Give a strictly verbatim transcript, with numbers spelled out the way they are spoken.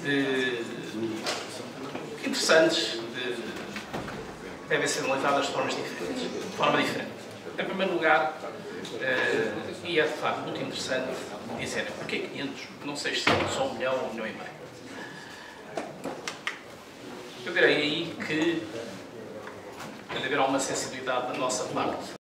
de, interessantes, de, devem ser analisadas de formas diferentes, de forma diferente. Em primeiro lugar, uh, e é de facto muito interessante dizerem porquê quinhentos, não seiscentos, ou um milhão, ou um milhão e meio. Eu direi aí que deve haver alguma sensibilidade da nossa parte